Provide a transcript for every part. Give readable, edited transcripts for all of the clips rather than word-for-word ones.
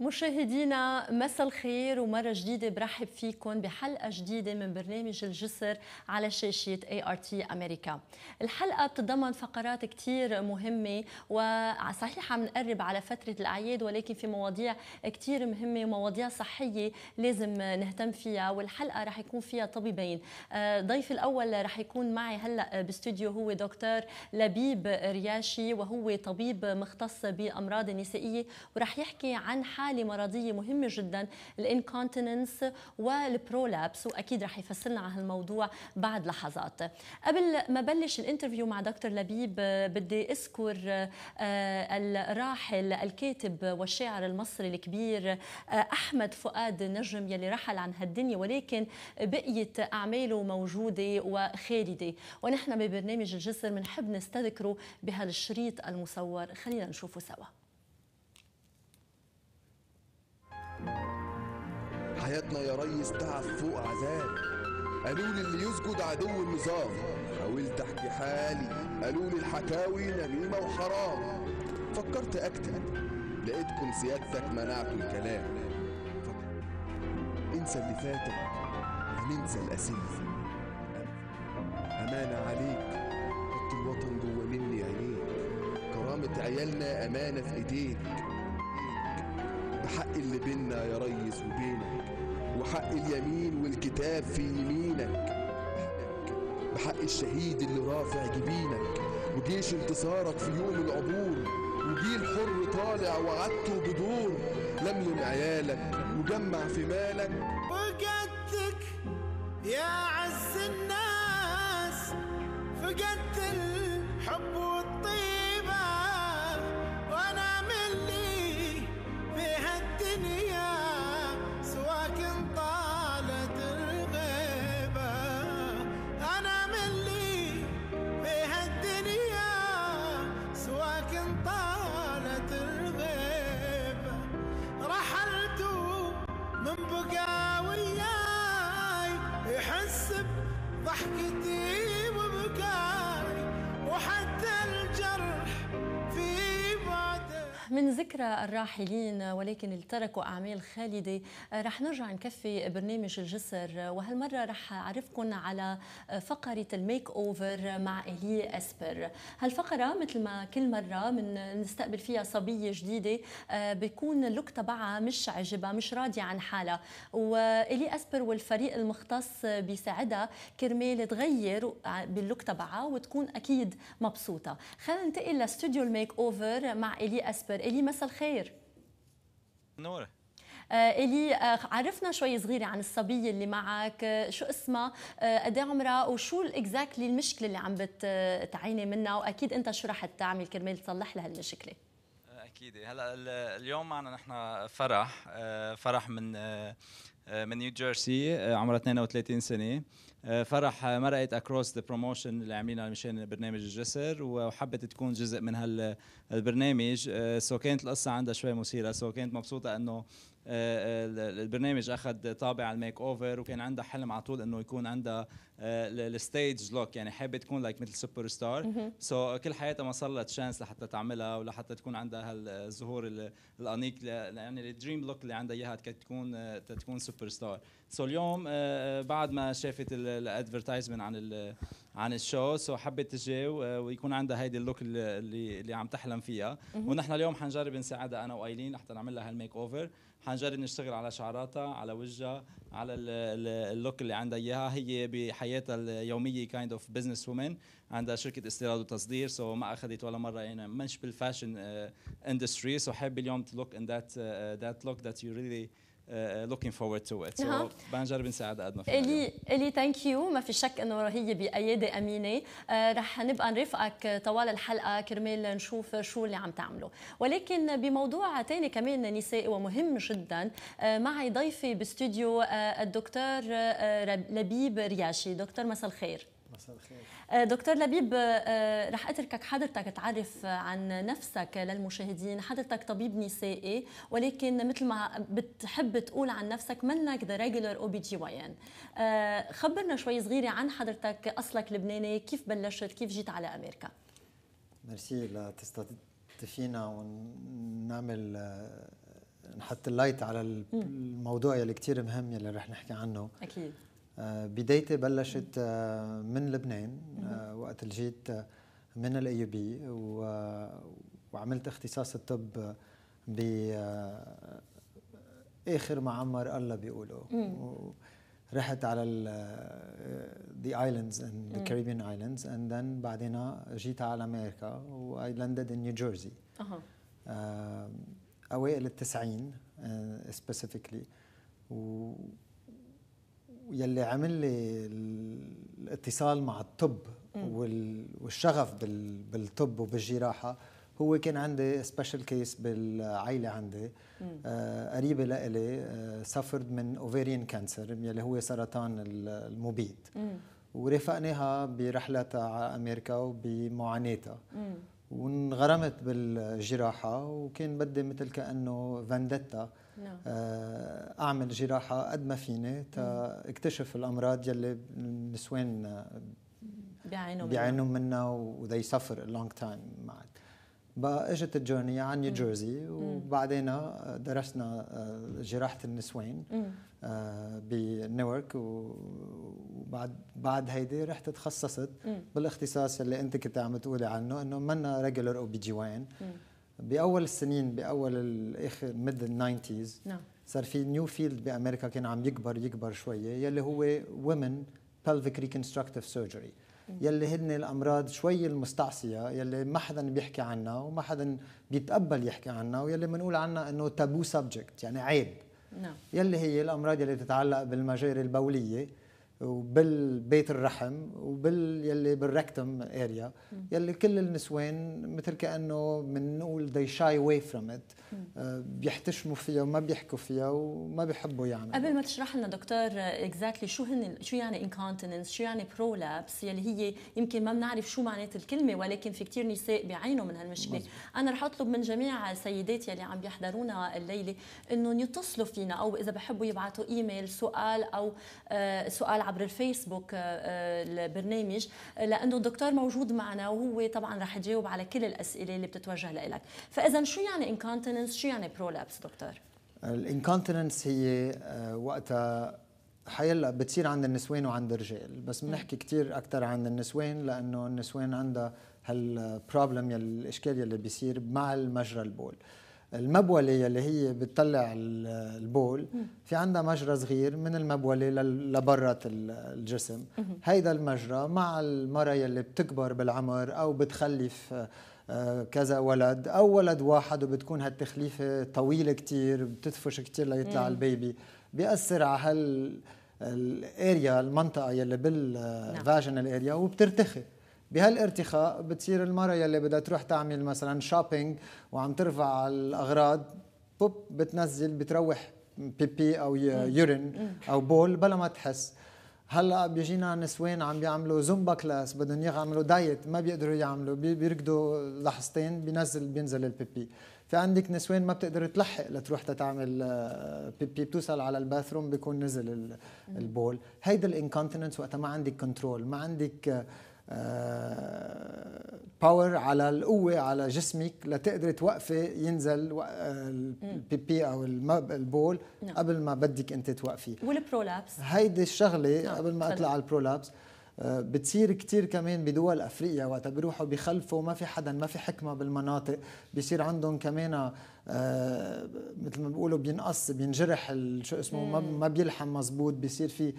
مشاهدينا مساء الخير ومرة جديدة برحب فيكم بحلقة جديدة من برنامج الجسر على شاشة ART أمريكا. الحلقة بتتضمن فقرات كتير مهمة، وصحيح عم نقرب على فترة الأعياد ولكن في مواضيع كتير مهمة ومواضيع صحية لازم نهتم فيها، والحلقة رح يكون فيها طبيبين. ضيف الأول رح يكون معي هلأ باستوديو هو دكتور لبيب رياشي، وهو طبيب مختص بأمراض النسائية، ورح يحكي عن حالة مرضية مهمة جدا، الانكونتيننس والبرولابس، واكيد رح يفسرنا عن هالموضوع بعد لحظات. قبل ما بلش الانترفيو مع دكتور لبيب بدي اذكر الراحل الكاتب والشاعر المصري الكبير احمد فؤاد نجم، يلي رحل عن هالدنيا ولكن بقيت اعماله موجوده وخالده، ونحن ببرنامج الجسر بنحب نستذكره بهالشريط المصور. خلينا نشوفه سوا. حياتنا يا ريس تعب فوق عذاب، قالوا لي اللي يسجد عدو النظام، حاولت احكي حالي قالوا لي الحكاوي نميمه وحرام، فكرت اكتب لقيتكم سيادتك منعتوا الكلام، انسى اللي فاتك هننسى الاسير، امانه عليك حط الوطن جوه مني عينيك، كرامه عيالنا امانه في ايديك، بحق اللي بينا يا ريس وبينك، وحق اليمين والكتاب في يمينك، بحق الشهيد اللي رافع جبينك، وجيش انتصارك في يوم العبور، وجيل حر طالع وعدته بدور، لملم عيالك وجمع في مالك، فقدتك يا عز الناس، فقدت الحب والطيبة، وانا ملي في هالدنيا سواكن طالت الغيبة، انا ملي في هالدنيا سواكن طالت الغيبة، رحلت من بقى وياي يحس بضحكتي وبكاي، وحتى الجرح في بعده. من ذكرى الراحلين ولكن اللي تركوا أعمال خالدة، رح نرجع نكفي برنامج الجسر، وهالمرة رح أعرفكم على فقرة الميك أوفر مع إلي أسبر. هالفقرة مثل ما كل مرة من نستقبل فيها صبية جديدة بيكون اللوك تبعها مش عجبها، مش راضية عن حالها، وإلي أسبر والفريق المختص بيساعدها كرمال تغير باللوك تبعها وتكون أكيد مبسوطة. خلينا ننتقل لاستوديو الميك أوفر مع إلي أسبر. إلي مساء الخير. نورة. إلي، عرفنا شوي صغيرة عن الصبية اللي معك، شو اسمها، قد ايه عمرها، وشو اكزاكتلي المشكلة اللي عم بتعاني منها، واكيد انت شو رح تعمل كرمال تصلح لها المشكلة؟ اكيد. هلا اليوم معنا نحن فرح من نيو جيرسي، عمرها 32 سنة. فرح مرقت اكروس ذا بروموشن اللي عاملينها مشان برنامج الجسر، وحبت تكون جزء من هالبرنامج. سو كانت القصة عندها شوي مثيرة، سو كانت مبسوطة انه البرنامج اخذ طابع الميك اوفر، وكان عندها حلم على طول انه يكون عندها الستيج لوك، يعني حابه تكون مثل سوبر ستار. سو كل حياتها ما صار لها تشانس لحتى تعملها ولحتى تكون عندها هالظهور الانيق، يعني الدريم لوك اللي عندها اياها تكون سوبر ستار. سو اليوم بعد ما شافت الادفرتايزمنت عن الشو، سو حبت تجي ويكون عندها هيدي اللوك اللي عم تحلم فيها. ونحن اليوم حنجرب نساعدها انا وايلين لحتى نعمل لها هالميك اوفر. حنجرب نشتغل على شعراتها، على وجهها، على اللوك اللي عندها اياها. هي بحياتها اليوميه كايند اوف بزنس وومن، عندها شركه استيراد وتصدير، سو ما اخذت ولا مره يعني مش بالفاشن اندستري. سو حابه اليوم to look in that look that you really looking forward to it. So بنجرب نساعدها قد ما فينا. إلي ثانك يو. ما في شك انه هي بأيادي امينه. رح نبقى نرافقك طوال الحلقه كرمال نشوف شو اللي عم تعمله، ولكن بموضوع ثاني كمان نسائي ومهم جدا. معي ضيفي باستوديو الدكتور لبيب رياشي. دكتور مساء الخير. مساء الخير. دكتور لبيب، رح اتركك حضرتك تعرف عن نفسك للمشاهدين. حضرتك طبيب نسائي، ولكن مثل ما بتحب تقول عن نفسك منك ذا ريجولر OB/GYN. خبرنا شوي صغيره عن حضرتك، اصلك لبناني، كيف بلشت، كيف جيت على امريكا؟ ميرسي لتستضيفينا ونعمل نحط اللايت على الموضوع يلي كتير مهم يلي رح نحكي عنه. اكيد. بدايتي بلشت من لبنان وقت اللي جيت من الاي بي وعملت اختصاص الطب باخر ما عمر الله بيقولوا. رحت على the islands and the Caribbean islands and then بعدين جيت على امريكا و I landed in New Jersey. اوائل التسعين specifically ويلي عمل لي الاتصال مع الطب والشغف بالطب وبالجراحه هو كان عندي سبيشال كيس بالعائله عندي قريبه لإلي سفرت من اوفيريان كانسر يلي هو سرطان المبيد ورافقناها برحلتها على امريكا وبمعاناتها وانغرمت بالجراحه وكان بدي مثل كانه فانديتا اعمل جراحه قد ما فيني اكتشف الامراض يلي النسوان بيعانوا منها و they suffer a long time معك. بقى اجت الجورني على نيو جيرسي وبعدين درسنا جراحه النسوان بنيويورك وبعد هيدي رحت تخصصت بالاختصاص اللي انت كنت عم تقولي عنه انه منا ريجولر او بي جي وان. باول السنين باول الاخر ميد الناينتيز صار في نيو فيلد بامريكا كان عم يكبر شويه يلي هو وومن pelvic reconstructive surgery يلي هن الامراض شوي المستعصيه يلي ما حدا بيحكي عنها وما حدا بيتقبل يحكي عنها ويلي بنقول عنها انه تابو سبجكت يعني عيب. يلي هي الامراض يلي تتعلق بالمجاري البوليه وبالبيت الرحم يلي بالركتم اريا يلي كل النسوان مثل كانه بنقول they shy away from it بيحتشموا فيها وما بيحكوا فيها وما بيحبوا يعملوا. قبل ما تشرح لنا دكتور اكزاكتلي شو يعني انكونتيننس شو يعني برولابس يلي هي يمكن ما بنعرف شو معنات الكلمه ولكن في كثير نساء بيعانوا من هالمشكله. انا رح اطلب من جميع السيدات يلي عم بيحضرونا الليله انه يتصلوا فينا او اذا بحبوا يبعثوا ايميل سؤال او سؤال عبر الفيسبوك البرنامج لانه الدكتور موجود معنا وهو طبعا رح يجاوب على كل الاسئله اللي بتتوجه لك. فاذا شو يعني انكونتيننس شو يعني برولابس دكتور؟ الانكونتيننس هي وقتها حيلا بتصير عند النسوان وعند الرجال بس بنحكي كثير اكثر عند النسوان لانه النسوان عندها هالبروبلم الاشكال يلي بيصير مع المجرى البول. المبولة يلي هي بتطلع البول في عندها مجرى صغير من المبولة لبرة الجسم. هيدا المجرى مع المرأة يلي بتكبر بالعمر أو بتخلف كذا ولد أو ولد واحد وبتكون هالتخليفة طويلة كتير بتدفش كتير ليطلع البيبي بيأثر على الاريا المنطقة يلي بالفاجينال اريا وبترتخي. بهالارتخاء بتصير المرأة يلي بدها تروح تعمل مثلا شوبينج وعم ترفع الاغراض بوب بتنزل بتروح بيبي او يورين او بول بلا ما تحس. هلا بيجينا نسوان عم بيعملوا زومبا كلاس بدهم يعملوا دايت ما بيقدروا يعملوا بيركضوا لحظتين بينزل البيبي. في عندك نسوان ما بتقدر تلحق لتروح تتعمل بيبي بتوصل على الباثروم بيكون نزل البول. هيدا الانكونتيننس وقتها ما عندك كنترول ما عندك باور على القوة على جسمك لتقدر توقفي ينزل البيبي أو البول قبل ما بدك أنت توقفي. والبرولابس هيدي الشغلة قبل ما أطلع على البرولابس بتصير كتير كمان بدول أفريقيا وقتها بيروحوا بيخلفوا ما في حدا ما في حكمة بالمناطق بيصير عندهم كمان مثل ما بيقولوا بينقص بينجرح شو اسمه ما بيلحم مزبوط بيصير في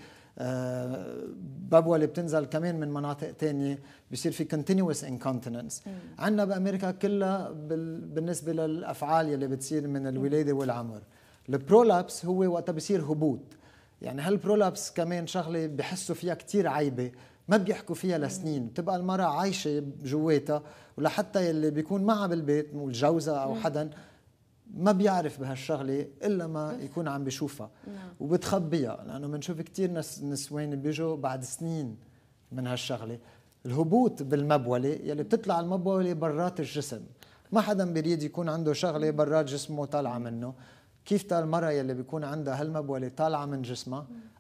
ببوة بتنزل كمان من مناطق تانية بيصير في continuous incontinence. عندنا بأمريكا كلها بالنسبة للأفعال يلي بتصير من الولادة والعمر. البرولابس هو وقتها بيصير هبوط يعني هالبرولابس كمان شغلة بحسوا فيها كتير عيبة ما بيحكوا فيها لسنين بتبقى المرأة عايشة جواتها ولحتى يلي بيكون معها بالبيت والجوزة أو حدا ما بيعرف بهالشغله الا ما يكون عم بيشوفها وبتخبيها لانه بنشوف كثير نسوان بيجوا بعد سنين من هالشغله. الهبوط بالمبوله يلي بتطلع المبوله برات الجسم ما حدا بيريد يكون عنده شغله برات جسمه طالعه منه. كيف المرأة يلي بيكون عندها هالمبوله طالعه من جسمها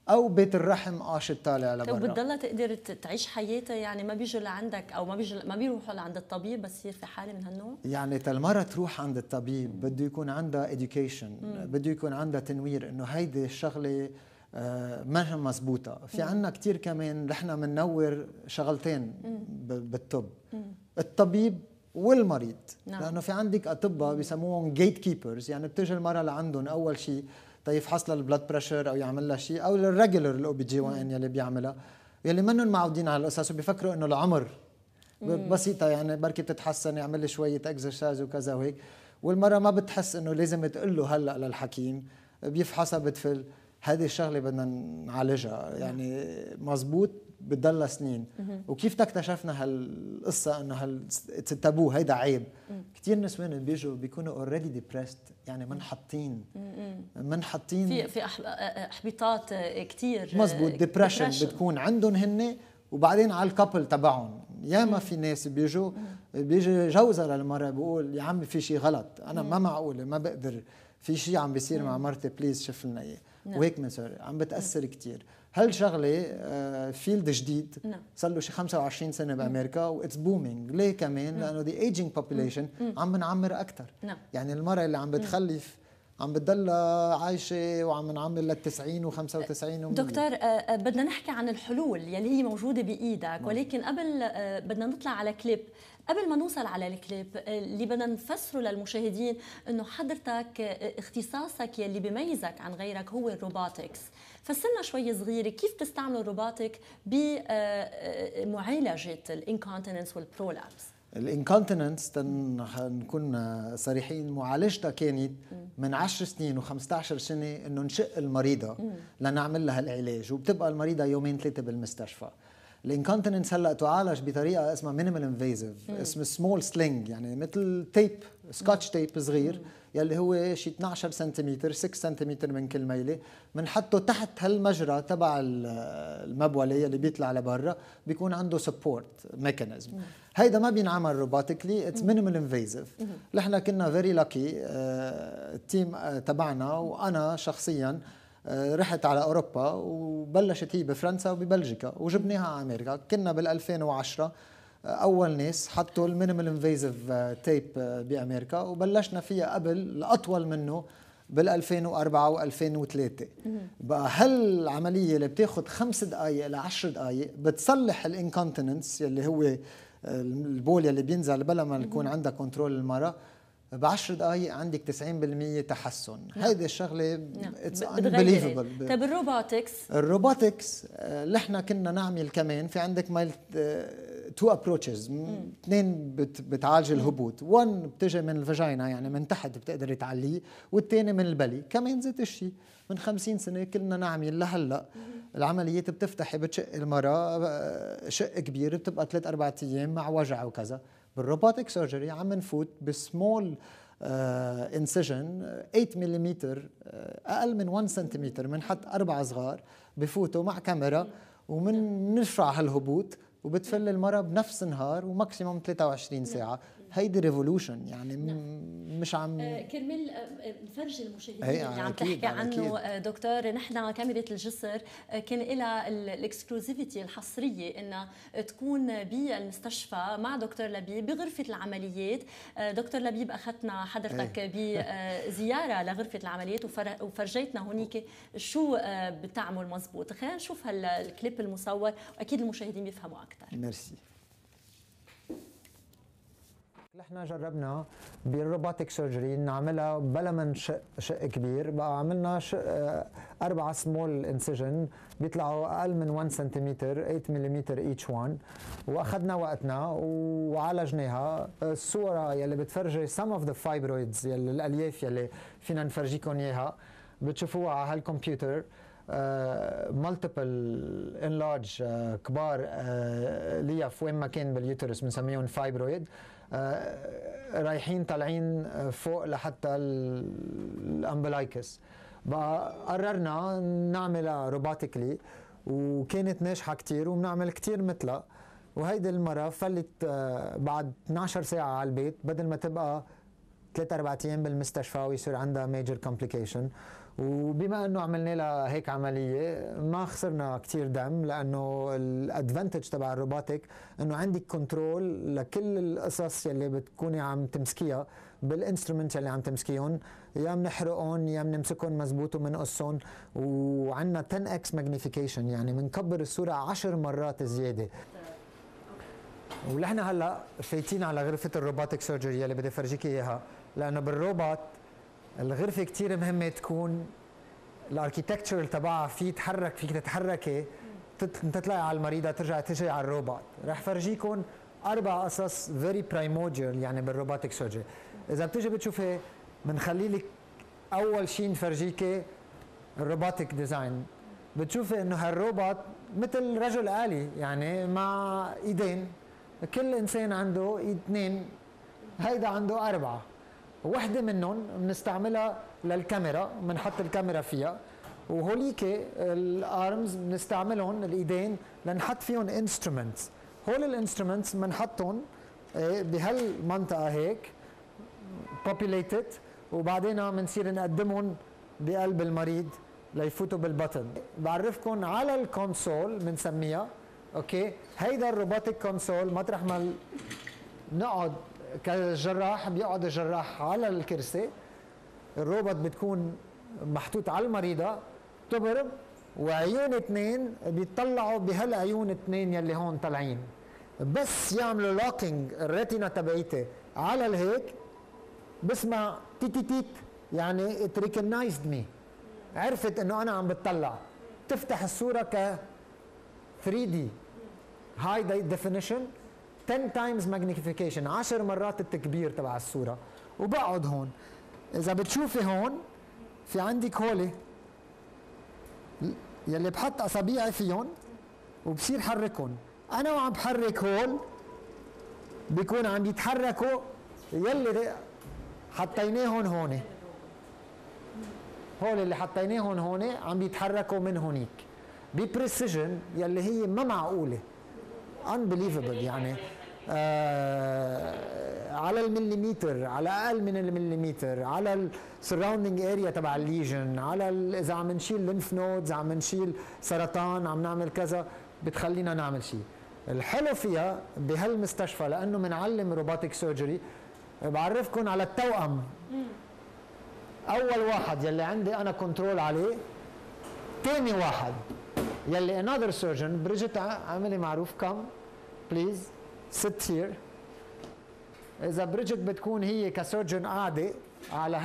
او بيت الرحم قاشط طالع لبرا. طيب بتضلها تقدر تعيش حياتها، يعني ما بيجوا لعندك او ما بيروحوا لعند الطبيب بس يصير في حاله من هالنوع؟ يعني المرة تروح عند الطبيب بده يكون عندها education، بده يكون عندها تنوير انه هيدي الشغله ما مزبوطه. في عندنا كثير كمان نحن بننور شغلتين بالطب، الطبيب والمريض. نعم. لانه في عندك اطباء بيسموهم جيت كيبرز، يعني بتجي المراه لعندهم اول شيء تيفحص لها البلد بريشر او يعمل لها شيء، او الريجولر الاو بي جي وان يلي بيعملها، يلي منهم معودين على القصص وبيفكروا انه العمر بسيطه، يعني بركي بتتحسن يعمل لي شويه اكسرسايز وكذا وهيك، والمراه ما بتحس انه لازم تقول له هلا للحكيم، بيفحصها بتفل. هذه الشغله بدنا نعالجها، يعني مزبوط بتضلها سنين. وكيف اكتشفنا هالقصه انه التابو هيدا عيب؟ كثير نسوان بيجوا بيكونوا اوريدي ديبرست، يعني منحطين في احباطات كثير. مزبوط، ديبرشن بتكون عندهم هن، وبعدين على الكابل تبعهم. ياما في ناس بيجي جوزها للمرأة بيقول يا عمي في شيء غلط، انا ما معقوله ما بقدر، في شيء عم بيصير مع مرتي بليز شوف لنا اياه. وهيك مثلا عم بتاثر كثير. هالشغله فيلد جديد صار له شي 25 سنه بامريكا واتس بومينج. ليه كمان؟ لانه دي ايجينج بوبوليشن عم بنعمر اكثر. يعني المراه اللي عم بتخلف عم بتضلها عايشه وعم نعمر لل 90 و95 دكتور بدنا نحكي عن الحلول يلي هي موجوده بايدك، ولكن قبل بدنا نطلع على كليب. قبل ما نوصل على الكليب اللي بدنا نفسره للمشاهدين انه حضرتك اختصاصك يلي بيميزك عن غيرك هو الروبوتكس. فسرنا شوي صغيره كيف تستعملوا الروبوتك بمعالجه الانكونتيننس والبرولابس. الانكونتيننس نكون صريحين، معالجتها كانت من 10 سنين و15 سنه انه نشق المريضه لنعمل لها العلاج، وبتبقى المريضه يومين ثلاثه بالمستشفى. الانكونتيننس هلا تعالج بطريقه اسمها مينيمال انفيزيف، اسمه سمول سلينج، يعني مثل تيب سكوتش تيب صغير يلي هو شي 12 سنتيمتر 6 سنتيمتر من كل ميله، بنحطه تحت هالمجرى تبع المبوله يلي بيطلع لبرا، بيكون عنده سبورت ميكانيزم. هيدا ما بينعمل روبوتيكلي، اتس مينيمال انفيزيف. نحن كنا فيري لاكي، التيم تبعنا وانا شخصيا رحت على اوروبا وبلشت هي بفرنسا وببلجيكا وجبناها على امريكا. كنا بال 2010 اول ناس حطوا المينيمال انفيزيف تيب بامريكا، وبلشنا فيها قبل الاطول منه بال 2004 و2003. بقى هالعمليه اللي بتاخذ 5 دقائق ل 10 دقائق بتصلح الانكونتيننس يلي هو البول يلي بينزل بلا ما يكون عندها كنترول المراه، ب10 دقائق عندك 90% تحسن. هيدي الشغله اتس انبليفبل. طيب الروبوتكس نحن كنا نعمل كمان في عندك مايل تو ابروتشز، اثنين بتعالج الهبوط. 1 بتجي من الفاجينا يعني من تحت بتقدري تعليه، والثاني من البلي كمان ذات الشيء. من 50 سنه كلنا نعمل لهلا العمليات بتفتحي بتشق المراه شق كبير، بتبقى 3-4 ايام مع وجع وكذا. بالروبوتك سيرجري عم نفوت بسمول انسيجن 8 ملم اقل من 1 سنتيمتر، بنحط 4 صغار بفوتوا مع كاميرا ومن نشرع هالهبوط وبتفل المرأة بنفس النهار وماكسيموم 23 ساعة. هيدي ريفولوشن يعني مش عم كرمال نفرج المشاهدين اللي عم تحكي عنه دكتور. نحن كاميرا الجسر كان لها الاكسكلوزيفيتي الحصريه انها تكون بالمستشفى مع دكتور لبيب بغرفه العمليات. دكتور لبيب اخذنا حضرتك بزياره لغرفه العمليات وفرجيتنا هونيك شو بتعمل مزبوط. خلينا نشوف هالكليب المصور واكيد المشاهدين بيفهموا اكثر. ميرسي. نحن جربنا بالروبوتك سيرجري نعملها بلا من شق كبير، بقى عملنا 4 سمول انسيجن بيطلعوا اقل من 1 سنتيمتر 8 ملم ايتش وان، واخذنا وقتنا وعالجناها. الصوره يلي بتفرجي سم اوف ذا فايبرويدز يلي الالياف يلي فينا نفرجيكم اياها بتشوفوها على هالكمبيوتر. مالتيبل انلارج كبار ليف وين ما كان باليوترس بنسميهم فايبرويد، رايحين طالعين فوق لحتى الامبلايكس. بقى قررنا نعملها روبوتيكلي وكانت ناجحه كثير وبنعمل كثير مثلها. وهيدي المره فلت بعد 12 ساعه على البيت، بدل ما تبقى 3 4 ايام بالمستشفى ويصير عندها ميجر كومبليكيشن. وبما انه عملنا لها هيك عمليه ما خسرنا كثير دم، لانه الادفانتج تبع الروبوتيك انه عندك كنترول لكل القصص يلي بتكوني عم تمسكيها بالانسترومنت اللي عم تمسكيهم، يا بنحرقهم يا بنمسكهم مزبوط وبنقصهم، وعندنا 10x ماجنيفيكيشن، يعني بنكبر الصوره 10 مرات زياده. ونحن هلا فايتين على غرفه الروبوتيك سيرجري اللي بدي افرجيك اياها، لانه بالروبوت الغرفه كثير مهمه تكون الاركيتكتشر تبعها في يتحرك، فيك تتحركي تطلعي على المريضه ترجعي تجي على الروبوت. رح فرجيكم 4 قصص فيري برايمورديال يعني بالروبوتيك سيرجري. اذا بتيجي بتشوفي بنخلي لك اول شيء نفرجيكي الروبوتيك ديزاين، بتشوفي انه هالروبوت مثل رجل آلي يعني مع ايدين، كل انسان عنده ايد 2، هيدا عنده 4. وحده منهم بنستعملها للكاميرا، بنحط الكاميرا فيها، وهوليك الارمز بنستعملهم الايدين لنحط فيهم انسترومنتس. هول الانسترومنتس بنحطهم بهالمنطقه هيك populated، وبعدين بنصير نقدمهم بقلب المريض ليفوتوا بالبطن. بعرفكم على الكونسول بنسميها اوكي. هيدا الروبوتيك كونسول مطرح ما نقعد كجراح بيقعد الجراح على الكرسي، الروبوت بتكون محطوط على المريضه تبرم، وعيون 2 بيطلعوا بهالعيون 2 يلي هون طالعين، بس يعملوا لوكينج الريتنا تبعيتي على الهيك بسمع تيت تيت، يعني ات ريكوجنايزد مي، عرفت انه انا عم بتطلع. تفتح الصوره ك 3D هاي ديفينيشن 10 تايمز ماجنيفيكيشن، 10 مرات التكبير تبع الصوره. وبقعد هون، اذا بتشوفي هون في عندك هولي يلي بحط اصابيعي فيهم وبصير حركهم. انا وعم بحرك هول بيكون عم يتحركوا يلي حطيناهم هون، هول اللي حطيناهم هون عم يتحركوا من هونيك ببريسيجن يلي هي ما معقوله، unbelievable يعني على المليمتر، على اقل من المليمتر، على السراوندينج اريا تبع الليجن، على اذا عم نشيل لينف نودز، عم نشيل سرطان، عم نعمل كذا، بتخلينا نعمل شيء. الحلو فيها بهالمستشفى لانه بنعلم روبوتيك سيرجري، بعرفكم على التوأم. اول واحد يلي عندي انا كنترول عليه، ثاني واحد يلي another surgeon. برجت عملي معروف come please sit here. اذا برجت بتكون هي كسيرجن قاعده على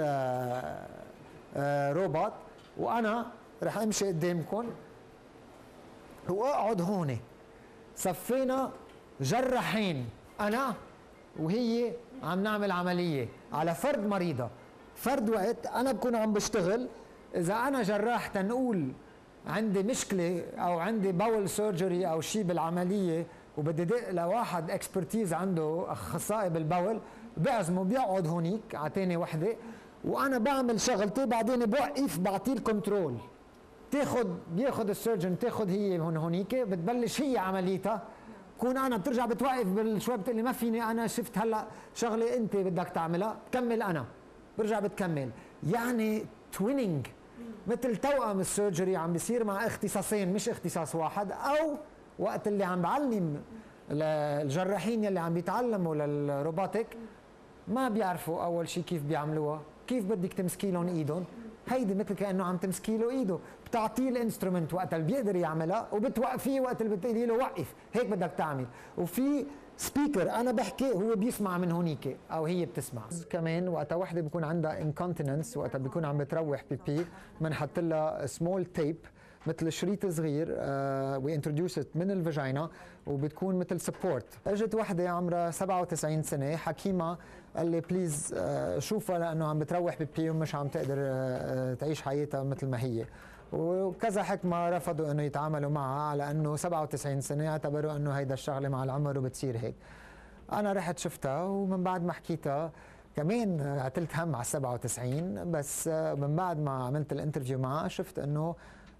روبوت، وانا رح امشي قدامكم واقعد هون. صفينا جراحين انا وهي عم نعمل عمليه على فرد مريضه، فرد وقت انا بكون عم بشتغل. اذا انا جراح تنقول عندي مشكله او عندي باول سيرجري او شيء بالعمليه وبدي دق لواحد اكسبرتيز عنده اخصائي بالبول، بعزمه بيقعد هونيك على ثاني وحده، وانا بعمل شغلتي، بعدين بوقف بعطيه الكنترول. بياخذ السيرجن، تاخذ هي هونيك، بتبلش هي عمليتها، كون انا بترجع بتوقف بالشوي بتقول لي ما فيني انا شفت هلا شغله انت بدك تعملها، بكمل انا، برجع بتكمل. يعني تويننج مثل توأم السيرجري عم بيصير مع اختصاصين مش اختصاص واحد. او وقت اللي عم بعلم الجراحين يلي عم بيتعلموا للروبوتيك ما بيعرفوا اول شيء كيف بيعملوها، كيف بدك تمسكي لهم ايدهم. هيدي مثل كانه عم تمسكي له ايده، بتعطيه الانسترومنت وقت اللي بيقدر يعملها، وبتوقفيه وقت اللي بتقولي له وقف، هيك بدك تعمل. وفي سبيكر انا بحكي هو بيسمع من هونيك او هي بتسمع. كمان وقت وحده بيكون عندها انكونتيننس، وقت بيكون عم بتروح بيبي، بنحط لها سمول تيب مثل شريط صغير وي انتروديوس من الفاجينا، وبتكون مثل سبورت. اجت وحده عمرها 97 سنه، حكيمه قال لي بليز شوفها لانه عم بتروح بيبي ومش عم تقدر تعيش حياتها مثل ما هي. وكذا حكمه رفضوا انه يتعاملوا معها على انه 97 سنه، اعتبروا انه هيدا الشغله مع العمر وبتصير هيك. انا رحت شفتها، ومن بعد ما حكيتها كمان عتلت هم على 97، بس من بعد ما عملت الانترفيو معها شفت انه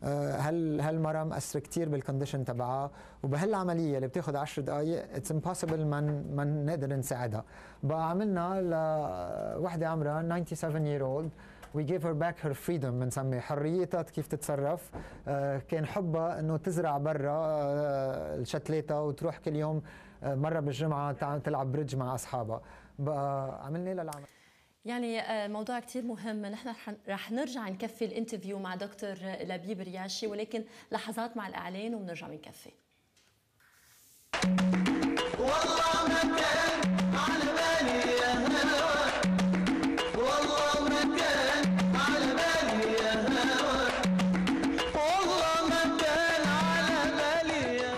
هل هالمرة مأثر كتير بالكونديشن تبعها، وبهالعملية اللي بتاخد 10 دقايق اتس امبوسيبل ما نقدر نساعدها. بقى عملنا لوحدة عمرها 97 year old we gave her back her freedom، بنسمي حريتها كيف تتصرف. كان حبها انه تزرع برا الشتلاتة وتروح كل يوم مرة بالجمعة تلعب بريدج مع اصحابها. بقى عملنا لها العمل. يعني موضوع كتير مهم. نحن رح نرجع نكفي الانترفيو مع دكتور لبيب رياشي، ولكن لحظات مع الإعلان وبنرجع بنكفي. والله ما كان على بالي يا هوا، والله ما كان على بالي يا هوا، والله ما كان على بالي يا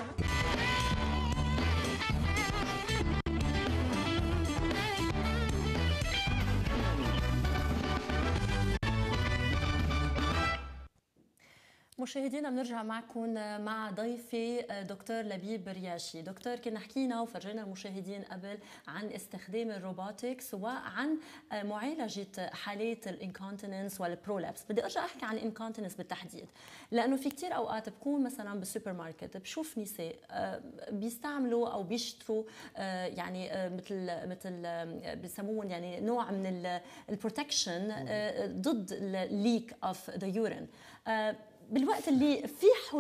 مشاهدينا بنرجع معكم مع ضيفي دكتور لبيب رياشي. دكتور، كنا حكينا وفرجينا المشاهدين قبل عن استخدام الروبوتكس وعن معالجة حالات الانكونتيننس والبرولابس. بدي ارجع احكي عن الانكونتيننس بالتحديد، لانه في كتير اوقات بكون مثلا بالسوبر ماركت بشوف نساء بيستعملوا او بيشتروا يعني مثل بسموهم يعني نوع من البروتكشن ضد الليك اوف ذا يورين، بالوقت اللي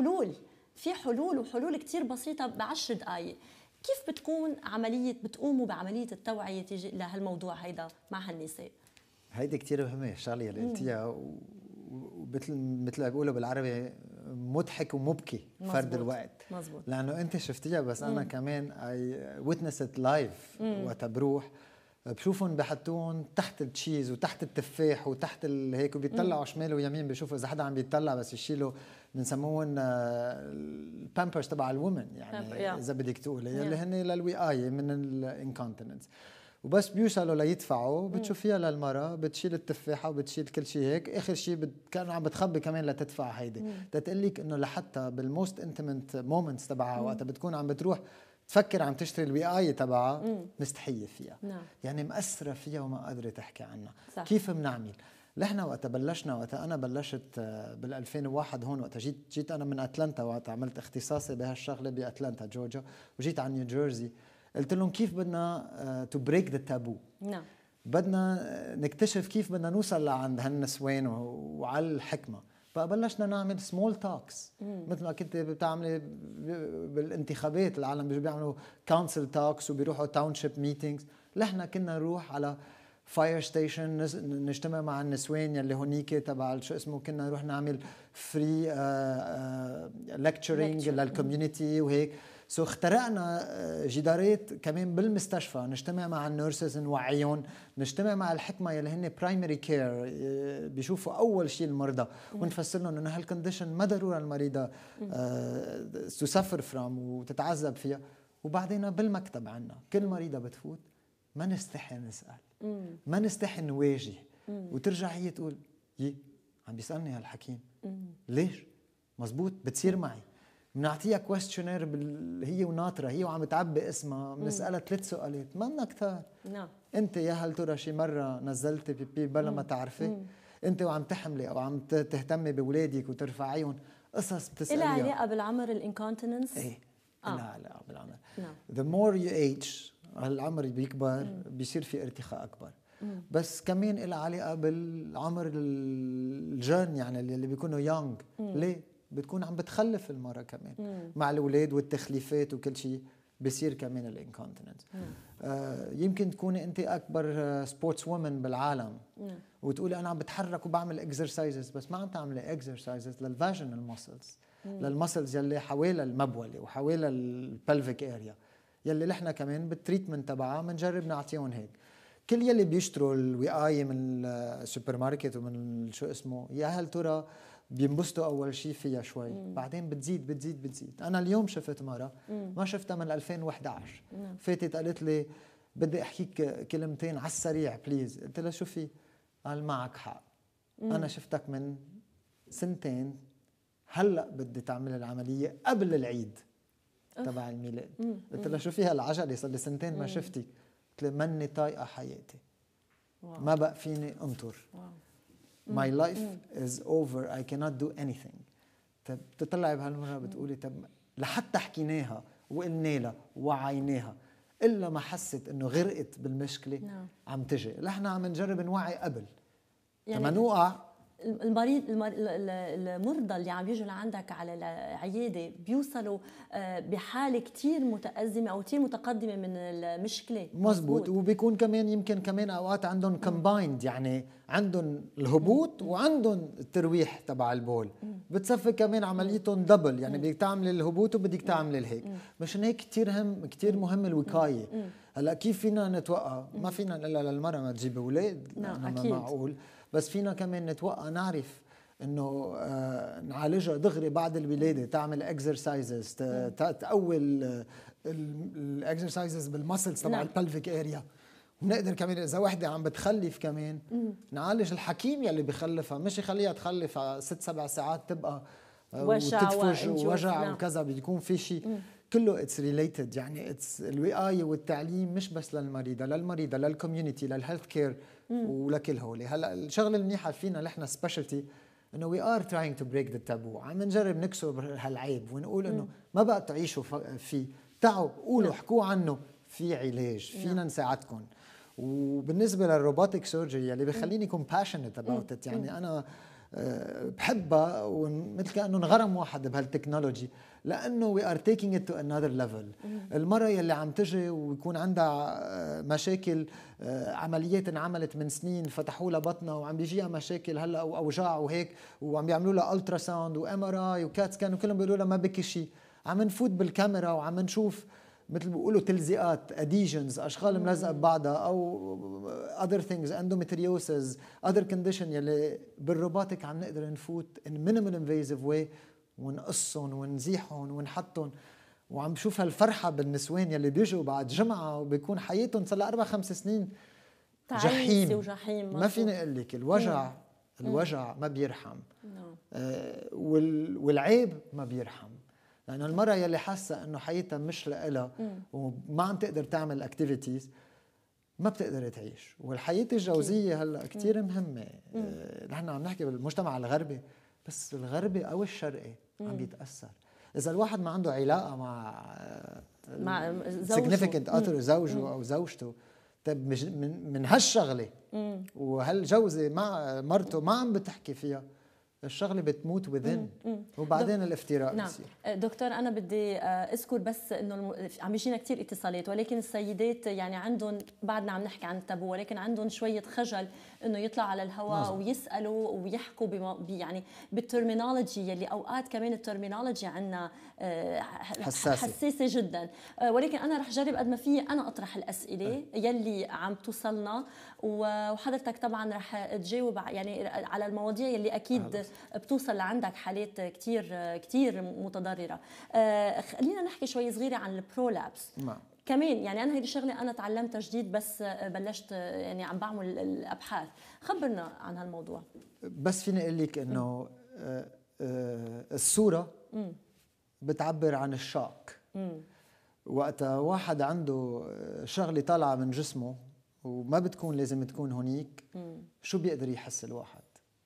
في حلول وحلول كتير بسيطة ب10 دقايق. كيف بتقوموا بعملية التوعية لهالموضوع هيدا مع هالنساء؟ هيدي كتير مهمة الشغلة اللي قلتيها، ومثل ما بيقولوا بالعربي مضحك ومبكي فرد الوقت. مزبوط. لأنه أنت شفتيها، بس أنا كمان I witnessed it live. وقت بروح بشوفهم بحطوهم تحت التشيز وتحت التفاح وتحت هيك، وبيطلعوا شمال ويمين بيشوفوا اذا حدا عم بيطلع، بس يشيلوا بنسموهم البامبرز تبع الومن، يعني اذا بدك تقولي اللي هن للوقايه من الانكونتيننس. وبس بيوصلوا ليدفعوا بتشوفيها للمرة بتشيل التفاحة وبتشيل كل شيء هيك، اخر شيء كانوا عم بتخبي كمان لتدفع هيدي. تتقلك انه لحتى بالموست انتمنت مومنتس تبعها وقتها بتكون عم بتروح تفكر عم تشتري الوقاية تبعها مستحية فيها. يعني مأثرة فيها وما قادرة تحكي عنها. صح. كيف بنعمل؟ نحن وقت بلشنا، وقت أنا بلشت بال2001 هون، وقت جيت أنا من أتلانتا، وقت عملت اختصاصي بهالشغلة بأتلانتا جورجيا، وجيت على نيوجيرسي. قلت لهم كيف بدنا to break the taboo. نعم. بدنا نكتشف كيف بدنا نوصل لعند هالنسوان وعلى الحكمة. فبلشنا نعمل سمول توكس مثل ما كنت بتعملي بالانتخابات، العالم بيعملوا كونسل توكس وبيروحوا تاونشيب ميتينجز. نحن كنا نروح على فاير ستيشن نجتمع مع النسوان يلي هونيك تبع شو اسمه، كنا نروح نعمل فري ليكتشرينج للكوميونتي وهيك. سو اخترقنا جدارات كمان بالمستشفى، نجتمع مع النيرسز نوعيهم، نجتمع مع الحكمه يلي هن برايمري كير بيشوفوا اول شيء المرضى، ونفسر لهم انه هالكونديشن ما ضروري المريضه تسفر فروم وتتعذب فيها. وبعدين بالمكتب عنا كل مريضه بتفوت ما نستحي نسال، ما نستحي نواجه، وترجع هي تقول عم بيسالني هالحكيم ليش؟ مزبوط بتصير معي. بنعطيها كويستشنير هي وناطره، هي وعم تعبي اسمها، بنسالها 3 سؤالات ما كثار. نعم. انت يا هل ترى شي مره نزلتي بيبي بلا ما تعرفي؟ انت وعم تحملي او عم تهتمي باولادك وترفعيهم، قصص بتساليها. إلها علاقه بالعمر الانكونتيننس؟ ايه إلها علاقه بالعمر. نعم. the more you age العمر بيكبر بيصير في ارتخاء اكبر. بس كمان إلها علاقه بالعمر الجن، يعني اللي بيكونوا يونغ. ليه؟ بتكون عم بتخلف المرة كمان مع الأولاد والتخليفات وكل شيء بيصير كمان الانكونتيننس. يمكن تكوني أنت أكبر سبورتس وومن بالعالم وتقولي أنا عم بتحرك وبعمل اكسرسايزز، بس ما عم تعملي اكسرسايزز للفاجينال ماسلز، للماسلز يلي حوالي المبولة وحوالي البلفيك اريا، يلي نحن كمان بالتريتمنت تبعها بنجرب نعطيهم هيك. كل يلي بيشتروا الوقاية من السوبر ماركت ومن شو اسمه، يا هل ترى بينبسطوا اول شيء فيها شوي، بعدين بتزيد. انا اليوم شفت مره ما شفتها من 2011 فاتت قالت لي بدي احكيك كلمتين على السريع بليز. قلت لها شو في؟ قال معك حق، انا شفتك من 2 سنين، هلا بدي تعمل العمليه قبل العيد تبع الميلاد. قلت لها شو في هالعجله صار لي 2 سنين ما شفتك؟ قلت لها مني طايقه حياتي، ما بقى فيني انطر. My life is over. I cannot do anything. طب بتطلعي بهالمره بتقولي طب لحتى حكيناها وقلنا لها ووعيناها الا ما حست انه غرقت بالمشكله. نعم. عم تجي نحن عم نجرب نوعي قبل يعني لما نوقع. المرضى اللي عم يجوا لعندك على العياده بيوصلوا بحاله كثير متأزمه او كثير متقدمه من المشكله. مزبوط. وبيكون كمان يمكن كمان اوقات عندهم كومبايند، يعني عندهم الهبوط وعندهم الترويح تبع البول، بتصفي كمان عمليتهم دبل، يعني بدك تعمل الهبوط وبدك تعمل الهيك. مشان هيك كثير مهم الوقايه. هلا كيف فينا نتوقع؟ ما فينا الا للمرأة ما تجيب اولاد، نعم ما معقول، بس فينا كمان نتوقع نعرف انه نعالجها دغري بعد الولاده، تعمل اكسرسايزز، تقوي الاكسرسايزز بالمسلز تبع البلفيك اريا. ونقدر كمان اذا وحده عم بتخلف كمان نعالج الحكيم يلي بخلفها، مش يخليها تخلف 6-7 ساعات تبقى وتدفج ووجع وكذا، بيكون في شيء كله اتس ريليتد. يعني اتس الوقايه والتعليم مش بس للمريضه للكوميونتي للهيلث كير ولكل هولي. هلا الشغله المنيحه فينا نحن سبيشالتي انه وي ار تراينج تو بريك ذا تابو، عم نجرب نكسر هالعيب ونقول انه ما بقى تعيشوا فيه، تعوا قولوا احكوا عنه، في علاج، فينا نساعدكم. وبالنسبه للروبوتيك سيرجري اللي بخليني كومباشنت اباوت ات، يعني انا بحبها ومثل كانه انغرم واحد بهالتكنولوجي، لانه وي ار تيكينج ات تو انذر ليفل. المراه يلي عم تجي ويكون عندها مشاكل، عمليات انعملت من سنين فتحوا لها بطنها وعم بيجيها مشاكل هلا واوجاع وهيك، وعم بيعملوا لها الترا ساوند وام ار اي وكات سكان وكلهم بيقولوا لها ما بكي شيء، عم نفوت بالكاميرا وعم نشوف مثل بيقولوا تلزيقات، اديجنز، اشغال ملزقه ببعضها، او other things endometriosis other condition يلي بالروبوتك عم نقدر نفوت in minimal invasive way ونقصهم ونزيحهم ونحطهم. وعم بشوف هالفرحه بالنسوان يلي بيجوا بعد جمعه وبيكون حياتهم صار لها 4-5 سنين جحيم. ما فيني اقول لك الوجع ما بيرحم. والعيب ما بيرحم، لأن المرأة يلي حاسة إنه حياتها مش لإلها وما عم تقدر تعمل اكتيفيتيز ما بتقدر تعيش. والحياة الجوزية هلا كتير مهمة. نحن عم نحكي بالمجتمع الغربي، بس الغربي أو الشرقي عم بيتأثر. إذا الواحد ما عنده علاقة مع significant other زوجه أو زوجته، طيب من هالشغلة وهالجوزة مع مرته ما عم بتحكي فيها، الشغله بتموت وذن وبعدين الافتراء بصير. دكتور انا بدي اذكر بس انه عم بيجينا كثير اتصالات، ولكن السيدات يعني عندهم بعدنا عم نحكي عن التابو، ولكن عندهم شويه خجل انه يطلع على الهواء ويسالوا ويحكوا يعني بالترمينولوجي يلي اوقات كمان الترمينولوجي عندنا حساسه جدا. ولكن انا رح جرب قد ما في انا اطرح الاسئله يلي عم توصلنا، وحضرتك طبعا رح تجاوب يعني على المواضيع يلي اكيد بتوصل لعندك حالات كتير متضرره. خلينا نحكي شوي صغيره عن البرولابس كمان. يعني انا هيدي الشغله انا تعلمتها جديد، بس بلشت يعني عم بعمل الابحاث. خبرنا عن هالموضوع. بس فيني اقول لك انه الصوره بتعبر عن الشوك. وقتها واحد عنده شغله طالعه من جسمه وما بتكون لازم تكون هونيك، شو بيقدر يحس الواحد؟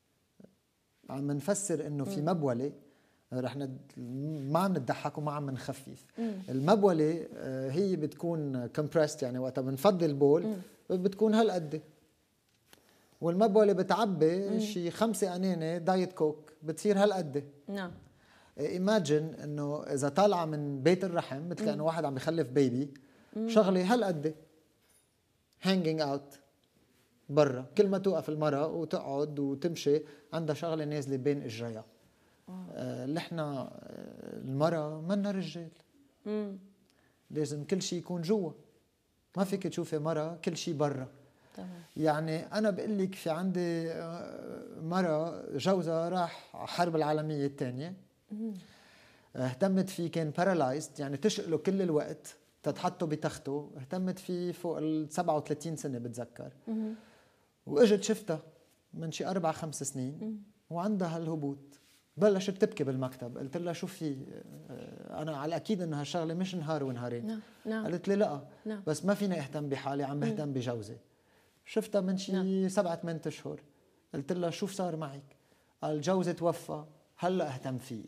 عم نفسر انه في مبوله، رح ما عم نضحك وما عم نخفف. المبوله هي بتكون كومبرست، يعني وقتها بنفضي البول بتكون هالقد، والمبوله بتعبي شي 5 قنينه دايت كوك بتصير هالقد. نعم. ايماجن انه اذا طالعه من بيت الرحم مثل كانه واحد عم بخلف بيبي، شغله هالقد هانجينج اوت برا. كل ما توقف المرأة وتقعد وتمشي عندها شغله نازله بين اجريها. نحن المرأة منا رجال، لازم كل شيء يكون جوا، ما فيك تشوفي مرأة كل شيء برا. يعني انا بقول لك في عندي مرأة جوزها راح حرب العالميه الثانيه، اهتمت فيه، كان بارالايزد يعني تشقله كل الوقت تتحطه بتخته، اهتمت فيه فوق ال 37 سنه بتذكر. واجت شفتها من شي 4-5 سنين وعندها هالهبوط، بلشت تبكي بالمكتب. قلت لها شو في؟ انا على الاكيد انه هالشغله مش نهار ونهارين. قالت لي لا بس ما فيني اهتم بحالي، عم بهتم بجوزي. شفتها من شي 7-8 اشهر. قلت لها شو صار معك؟ قال جوزي توفى، هلا اهتم فيه.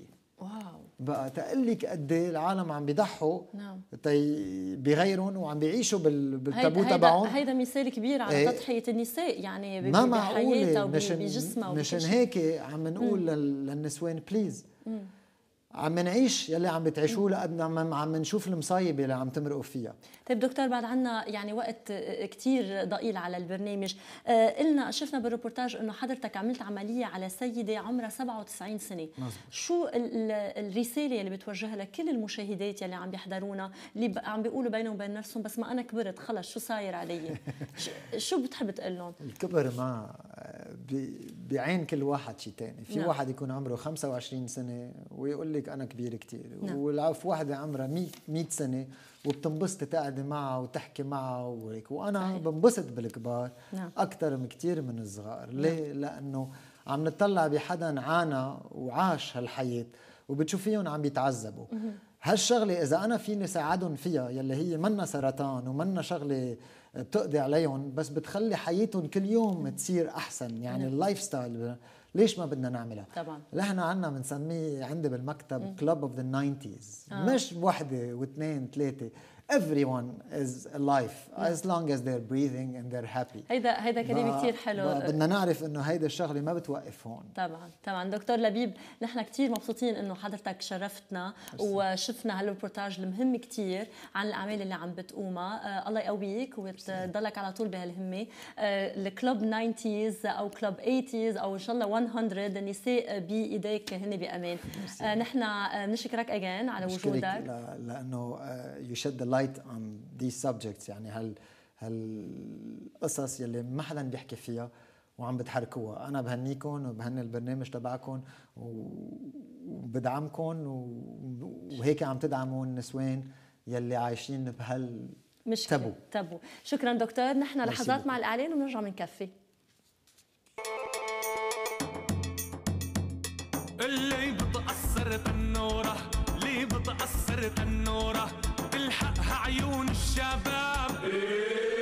واو. بقى تقلك قد ايه العالم عم بيضحوا نعم. بغيرهم وعم بيعيشوا بالتابو هيدا تبعهم. هيدا مثال كبير على إيه. تضحية النساء يعني ما بحياتها معقولة وبجسمها مشان هيك عم نقول للنسوان بليز عم نعيش يلي عم بتعيشوه لقد عم نشوف المصايب اللي عم تمرقوا فيها. طيب دكتور، بعد عنا يعني وقت كتير ضئيل على البرنامج، شفنا بالريبورتاج انه حضرتك عملت عمليه على سيده عمرها 97 سنه. مزبوط. شو الرساله اللي بتوجهها لكل المشاهدات يلي عم بيحضرونا اللي عم بيقولوا بينهم وبين نفسهم بس ما انا كبرت خلص شو صاير علي؟ شو بتحب تقول لهم؟ الكبر ما بعين كل واحد شيء ثاني. في نعم. واحد يكون عمره 25 سنه ويقول لك انا كبير كثير، نعم. والعف واحده عمرها 100 سنه وبتنبسط تقعدي معها وتحكي معها وهيك. وانا صحيح. بنبسط بالكبار نعم. اكثر من كثير من الصغار. ليه؟ لانه عم نطلع بحدا عانى وعاش هالحياه وبتشوفيهم عم بيتعذبوا. هالشغله اذا انا فيني ساعدهم فيها يلي هي منا سرطان ومنا شغله بتقضي عليهم بس بتخلي حياتهم كل يوم تصير احسن، يعني اللايف ستايل، ليش ما بدنا نعملها؟ طبعا. نحن عندنا بنسميه عندي بالمكتب كلوب اوف ذا 90s. مش وحده واثنين ثلاثه. everyone is alive as long as they're breathing and they're happy. هيدا كلام كثير حلو. بدنا نعرف انه هيدا الشغله ما بتوقف هون. طبعا دكتور لبيب، نحن كثير مبسوطين انه حضرتك شرفتنا وشفنا هالريبورتاج المهم كثير عن الاعمال اللي عم بتقومها. الله يقويك وتضلك على طول بهالهمه. الكلوب 90s او كلوب 80s او ان شاء الله 100 النساء بايديك هن بامان. نحن بنشكرك اجين على وجودك لانه you shed the light on these subjects، يعني هالقصص يلي ما حدا بيحكي فيها وعم بتحركوها. انا بهنيكم وبهني البرنامج تبعكم وبدعمكم وهيك عم تدعموا النسوان يلي عايشين بهالتابو. تابو. شكرا دكتور. نحن لحظات مع الاعلان ونرجع بنكفي. اللي بتأثر تنورة، اللي بتأثر تنورة تلحقها عيون الشباب.